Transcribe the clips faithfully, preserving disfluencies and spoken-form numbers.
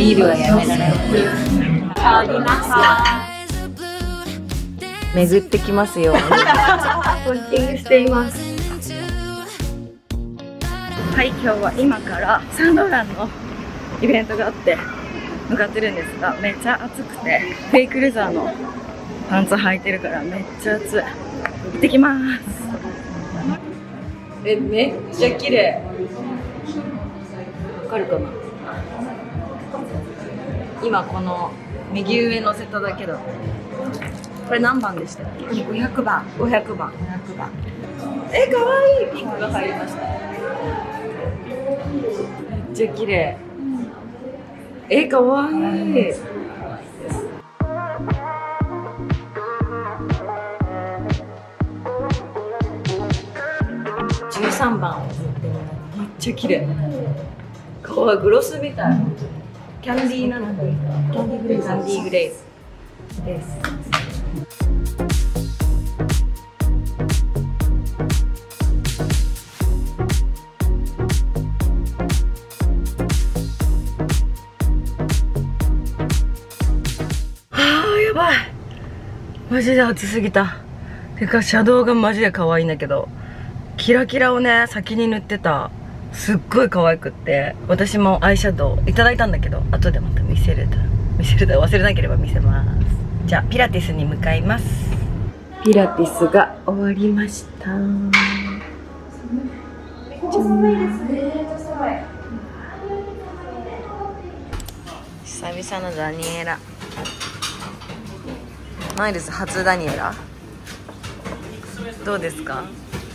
ビールはやめられない。巡ってきますよ。ウォーキングしています。はい、今日は今からサンドランのイベントがあって向かってるんですが、めっちゃ暑くてフェイクレザーのパンツ履いてるからめっちゃ暑い。行ってきます。え、めっちゃ綺麗。わかるかな。今この右上乗せただけだ。これ何番でしたっけ？ごひゃくばん。ごひゃくばん。ごひゃくばん。え、かわいい。ピンクが入りました。めっちゃ綺麗。え、かわいい。じゅうさんばん。めっちゃ綺麗。顔グロスみたい。キャンディーなので、キャンディーグレーズ、キャンディーグレーズです。はあ、やばい。マジで暑すぎた。てかシャドウがマジで可愛いんだけど、キラキラをね先に塗ってた。すっごい可愛くって、私もアイシャドウいただいたんだけど、後でまた見せるだ見せるだ忘れなければ見せます。じゃあピラティスに向かいます。ピラティスが終わりました。久々のダニエラ。マイルズ初ダニエラどうですか？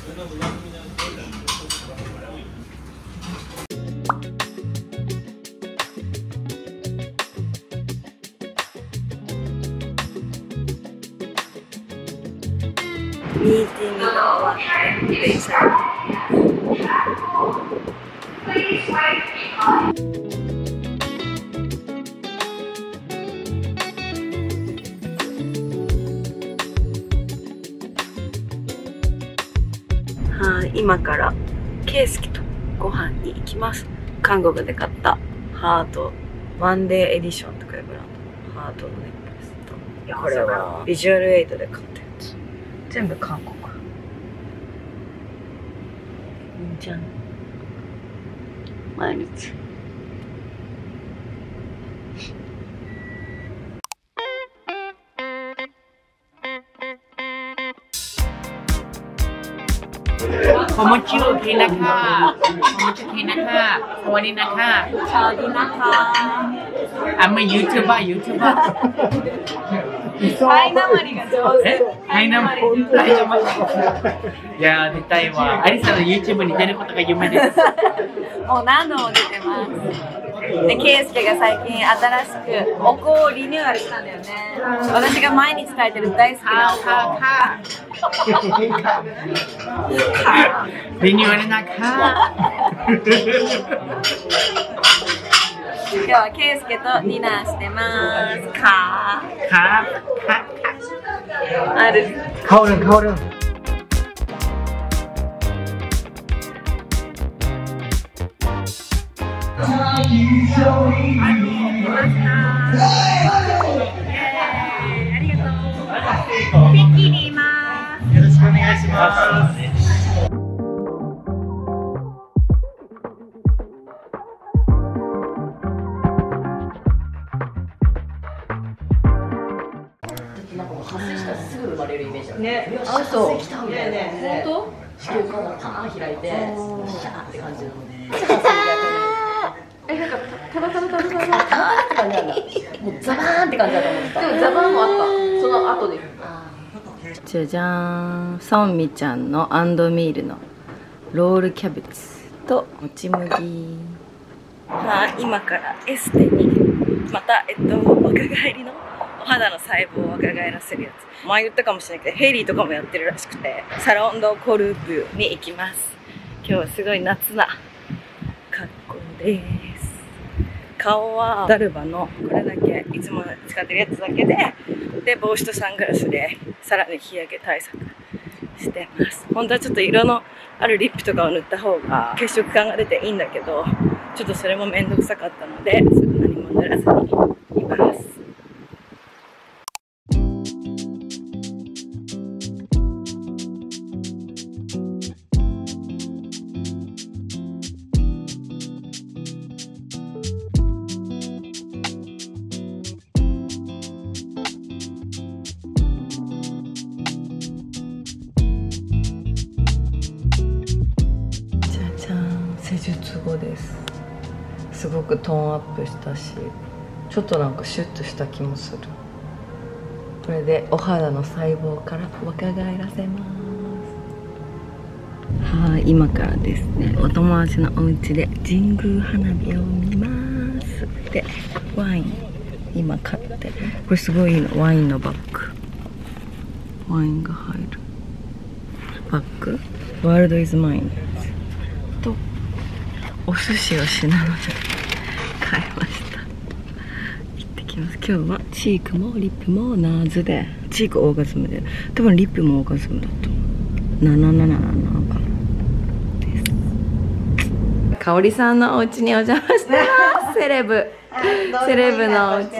ミーティングが終わって電車はい、今からケイスケとご飯に行きます。韓国で買ったハートワンデーエディションとかいうブランドのハートのネックレスと、これはビジュアルエイドで買ったやつ。全部韓国。じゃん。毎日。 お餅をきなか。お餅きなか。おわりなか。 チャーリナカ。 あんま ユーチューバー、ユーチューバー。 ハイナマリが上手。 ハイナマリ。大丈夫。いやー、出たいわ。アリサの ユーチューブ に出ることが夢です。 もう何度も出てます。で、ケイスケが最近新しくお香をリニューアルしたんだよね。私が毎日炊いてる大好きなお香。 リニューアルなか。 今日はケイスケとディナーしてます。かー。かー。かー。ある。 香る香る。ありがとう。ピッキーにいます。よろしくお願いします。 発生したらすぐ生まれるイメージあるね。 あ、そう。発生きたみたいな。 本当？ 子宮管がパーン開いて、シャーって感じなので。 え、なんかタラタラタラタラって感じなんだ。もうザバーンって感じだと思った。 でもザバーンもあった。その後で。 じゃじゃーん、ソンミちゃんのアンドミールのロールキャベツともち麦。 はい、今からエステにまたえっと若返りのお肌の細胞を若返らせるやつ。前言ったかもしれないけどヘイリーとかもやってるらしくて、サロンドコループに行きます。今日はすごい夏な格好です。顔はダルバのこれだけ、いつも使ってるやつだけで、で帽子とサングラスでさらに日焼け対策してます。本当はちょっと色のあるリップとかを塗った方が血色感が出ていいんだけど、ちょっとそれもめんどくさかったので何も塗らずにいます。 施術後です。すごくトーンアップしたし、ちょっとなんかシュッとした気もする。これでお肌の細胞から若返らせます。はい、今からですね、お友達のお家で神宮花火を見ます。で、ワイン今買って、これすごいいいの、ワインのバッグ、ワインが入るバッグ、ワールドイズマインとお寿司をしなので買いました。行ってきます。今日はチークもリップもナーズで、チークオーガズムで、多分リップもオーガズムだとなななななな番です。かおりさんのお家にお邪魔してます。セレブセレブのお家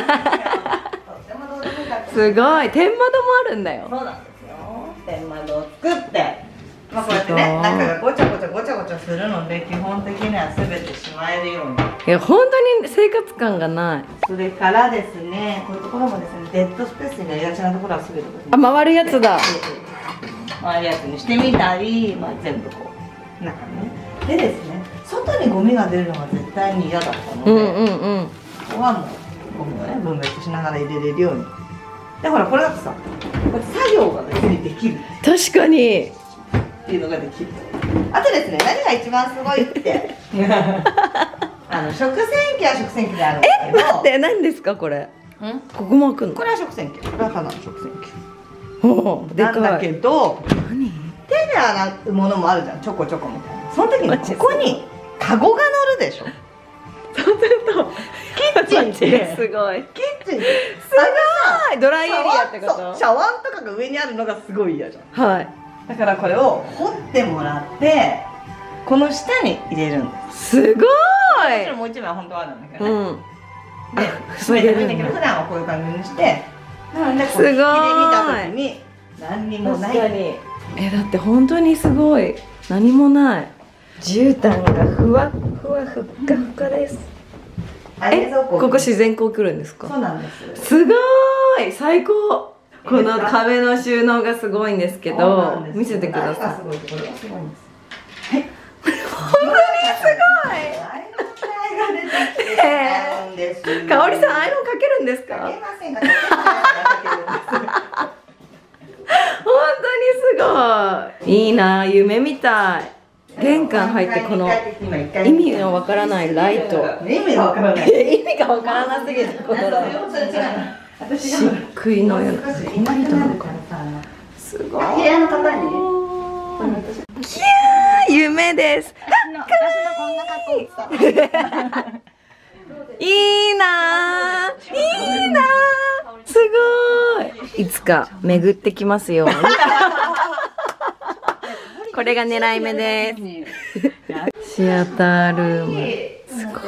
すごい、天窓もあるんだよ。 そうなんですよ。天窓を作って、まあこうやってね、中がごちゃごちゃごちゃごちゃするので、基本的には全てしまえるように。 いや、本当に生活感がない。 それからですね、こういうところもですね、デッドスペースになりがちなところは全てあ、回るやつだ。 回るやつにしてみたり、まあ全部こう中ね。でですね、外にゴミが出るのが絶対に嫌だったので、 うんうんうん。 ここはもうゴミをね分別しながら入れれるように。で、ほらこれだとさ、こうやって作業が別にできる。 確かに。 っていうのができる。あとですね、何が一番すごいってあの食洗機は食洗機であるんだけど、 え、待って、何ですかこれ。ここも開くの。 これは食洗機、これはただの食洗機ほう、でかい。 なんだけど、 何？ 手で洗うものもあるじゃん、ちょこちょこみたいな。その時にここにカゴが乗るでしょ。 そうするとキッチンってすごい。 キッチンってすごい。ドライエリアってこと？ シャワーとかが上にあるのがすごい嫌じゃん。 はい。 だからこれを掘ってもらってこの下に入れるんです。 すごい。 もちろんもう一枚本当はあるんだけどね、 うん。 で閉めてもいいんだけど、普段はこういう感じにして、なのでこうすごい。 引きで見た時に何にもない。 確かに。え、だって本当にすごい。何もない。絨毯がふわふわふっかふかです。え、ここ自然光来るんですか？ そうなんです。 すごい、最高。この壁の収納がすごいんですけど、見せてください。 すごいところがすごいんです。 はい。本当にすごい。かおりさん、アイロンかけるんですか？ かけませんかけませんか本当にすごい。いいな、夢みたい。玄関入ってこの意味のわからないライト。 意味がわからない。 意味がわからなすぎることだ。漆喰のようなコンクリートなのかな。すごい。 部屋の方に。 キャー、夢です。いいなー、いいなー、すごい。いつか巡ってきますように。これが狙い目です。シアタールーム。すごい。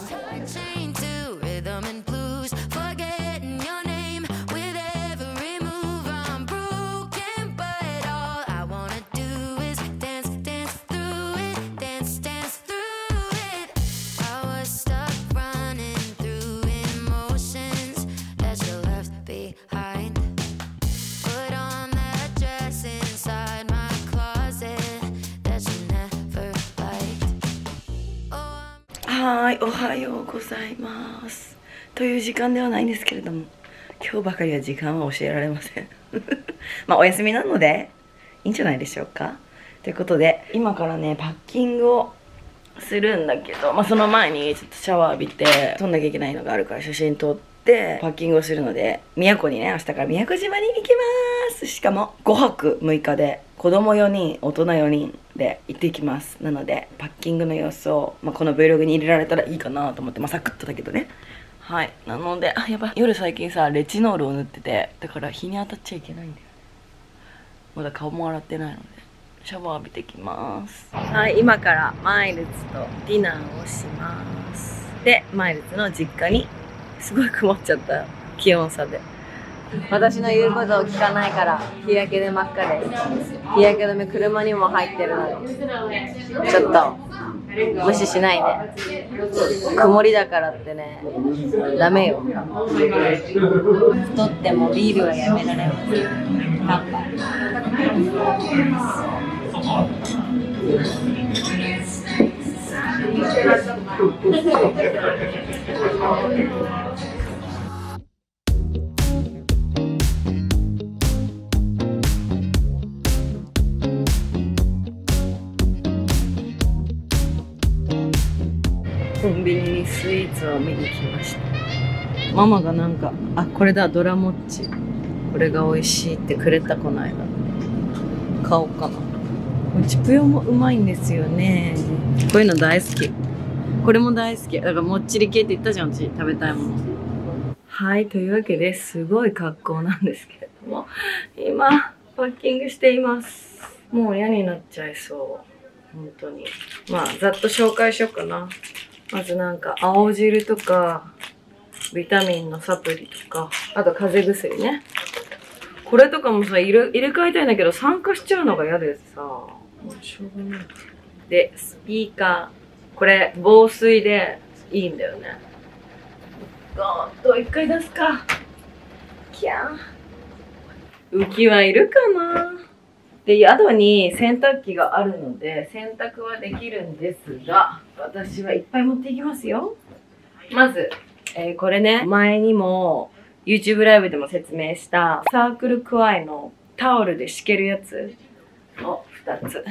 はい、おはようございます。という時間ではないんですけれども、今日ばかりは時間は教えられません。まあお休みなのでいいんじゃないでしょうか。ということで、今からねパッキングをするんだけど、まあその前にちょっとシャワー浴びて撮んなきゃいけないのがあるから写真撮ってパッキングをするので、宮古にね明日から宮古島に行きます。しかもごはくむいかで子供よにん大人よにんで行ってきます。なのでパッキングの様子を、まあ、この Vlog に入れられたらいいかなと思って、まあ、サクッとだけどね。はい、なので、あ、やばい、夜最近さレチノールを塗ってて、だから日に当たっちゃいけないんだよ。まだ顔も洗ってないのでシャワー浴びてきます。はい、今からマイルズとディナーをします。 でマイルズの実家に。すごい曇っちゃった気温差で。私の言うことを聞かないから日焼けで真っ赤で、日焼け止め車にも入ってるのでちょっと無視しないで。曇りだからってね、ダメよ。太ってもビールはやめられます。乾杯。コンビニにスイーツを見に来ました。ママがなんか、あ、これだ、ドラモッチ。これが美味しいってくれた、この間。買おうかな。チプヨもうまいんですよね。こういうの大好き。これも大好き。だからもっちり系って言ったじゃん、私。食べたいもの。はい、というわけですごい格好なんですけれども、今、パッキングしています。もう嫌になっちゃいそう。本当に。まあ、ざっと紹介しようかな。まずなんか、青汁とか、ビタミンのサプリとか、あと風邪薬ね。これとかもさ、入れ、入れ替えたいんだけど、酸化しちゃうのが嫌でさ、もうしょうがない。で、スピーカー。これ、防水でいいんだよね。ゴーッと一回出すか。キャー。浮きはいるかな。で、宿に洗濯機があるので、洗濯はできるんですが、私はいっぱい持っていきますよ。まず、えー、これね、前にも YouTube ライブでも説明したサークルクワイのタオルで敷けるやつをふたつ。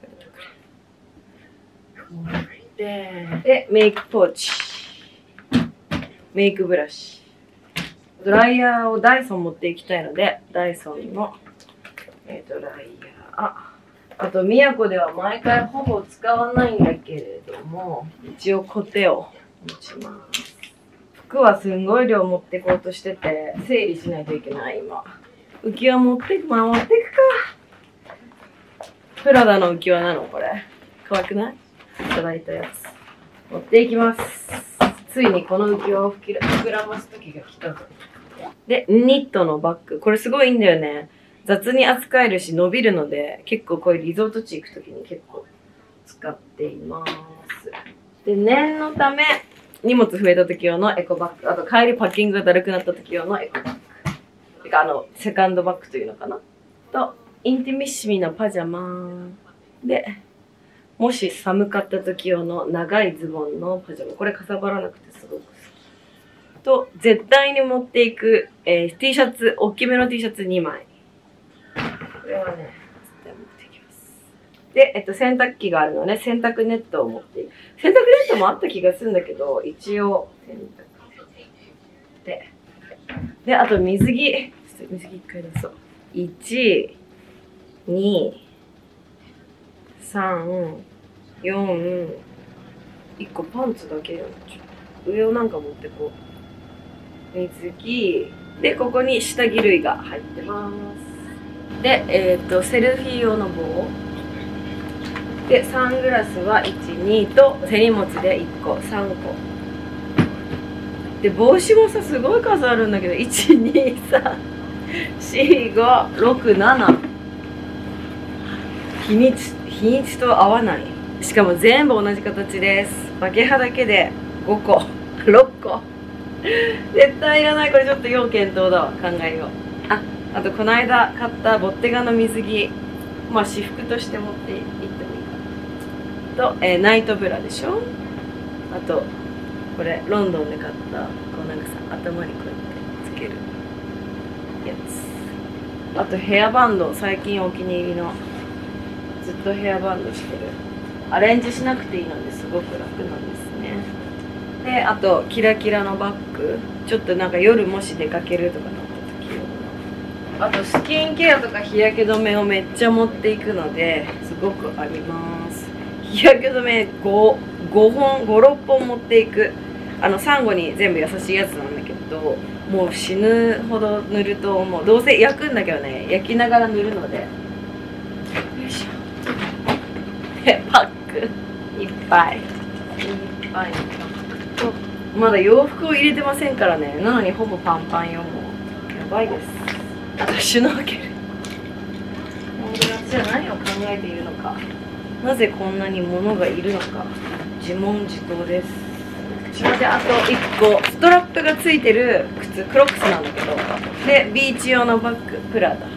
で、で、メイクポーチ。メイクブラシ。ドライヤーをダイソン持っていきたいので、ダイソンの、えー、ドライヤー。あ、あと、宮古では毎回ほぼ使わないんだけれども、一応コテを持ちます。服はすんごい量持ってこうとしてて、整理しないといけない、今。浮き輪持ってく、まあ持ってくか。プラダの浮き輪なのこれ。可愛くない？いただいたやつ。持っていきます。ついにこの浮き輪を膨らます時が来たぞ。で、ニットのバッグ。これすごいいいんだよね。雑に扱えるし伸びるので、結構こういうリゾート地行く時に結構使っています。で、念のため、荷物増えた時用のエコバッグ。あと帰りパッキングがだるくなった時用のエコバッグ。てか、あの、セカンドバッグというのかな。と、インティミッシミなパジャマ。で、もし寒かった時用の長いズボンのパジャマ。これかさばらなくてすごく好き。と、絶対に持っていく、えー、T シャツ、大きめの T シャツにまい。これはね、絶対持っていきます。で、えっと、洗濯機があるので、洗濯ネットを持っていく。洗濯ネットもあった気がするんだけど、一応、洗濯で、で、あと水着。ちょっと水着一回出そう。いち、に、さん、よん、いっこパンツだけよ。上をなんか持ってこう。水着。で、ここに下着類が入ってます。で、えっと、セルフィー用の棒。で、サングラスはいち、にと手荷物でいっこ、さんこ。で、帽子もさ、すごい数あるんだけど、いち、に、さん、よん、ご、ろく、なな。日にち、日にちと合わない。しかも全部同じ形です。バケハだけでごこ、ろっこ。絶対いらない。これちょっと要検討だわ。考えよう。あ、あとこの間買ったボッテガの水着。まあ私服として持っていってもいいかな。と、えー、ナイトブラでしょ。あと、これロンドンで買った、こうなんかさ、頭にこうやってつけるやつ。あとヘアバンド。最近お気に入りの。ずっとヘアバンドしてる。アレンジしなくていいのですごく楽なんですね。で、あとキラキラのバッグ。ちょっとなんか夜もし出かけるとかなった時用の。あとスキンケアとか日焼け止めをめっちゃ持っていくのですごくあります。日焼け止め 5, 5本ご、ろっぽん持っていく。あのサンゴに全部優しいやつなんだけど、もう死ぬほど塗ると、もうどうせ焼くんだけどね、焼きながら塗るので。よいしょ。でパックいっぱいいっぱいのパックとまだ洋服を入れてませんからね。なのにほぼパンパンよ。もうやばいです。あとシュノーケル。本当に私は何を考えているのか、なぜこんなに物がいるのか、自問自答です。それであといっこストラップがついてる靴、クロックスなんだけど、でビーチ用のバッグ、プラダ、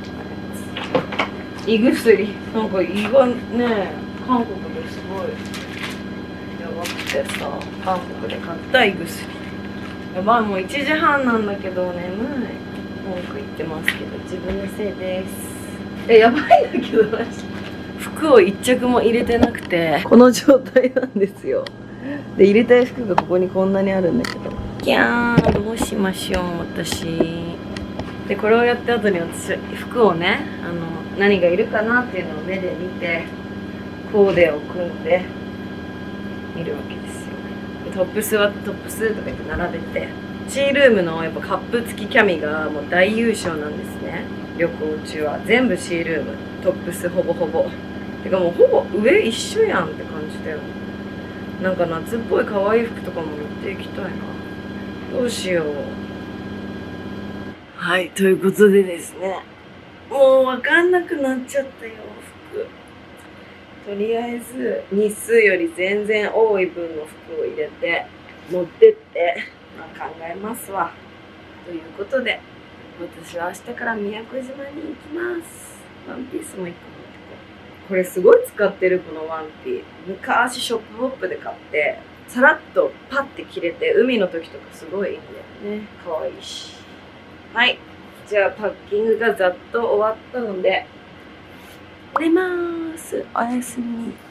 胃薬、なんか胃がね韓国ですごいやばくてさ、韓国で買った胃薬やばい。もういちじはんなんだけど眠い。文句言ってますけど自分のせいです。え、やばいんだけど私服をいっ着も入れてなくてこの状態なんですよ。で入れたい服がここにこんなにあるんだけど、キャーどうしましょう私。でこれをやった後に私服をね、あの何がいるかなっていうのを目で見てコーデを組んで見るわけですよ。でトップスはトップスとか言って並べて、シールームのやっぱカップ付きキャミがもう大優勝なんですね。旅行中は全部シールーム、トップスほぼほぼ。てかもうほぼ上一緒やんって感じだよ。なんか夏っぽい可愛い服とかも持っていきたいな。どうしよう。はい、ということでですね、もうわかんなくなっちゃったよ、服。とりあえず日数より全然多い分の服を入れて持ってって、まあ、考えますわ。ということで私は明日から宮古島に行きます。ワンピースもいっこ持ってこう。これすごい使ってるこのワンピー。昔ショップホップで買ってさらっとパッて着れて、海の時とかすごいいいんだよね。かわいいし。はい、じゃあパッキングがざっと終わったので寝まーす。おやすみ。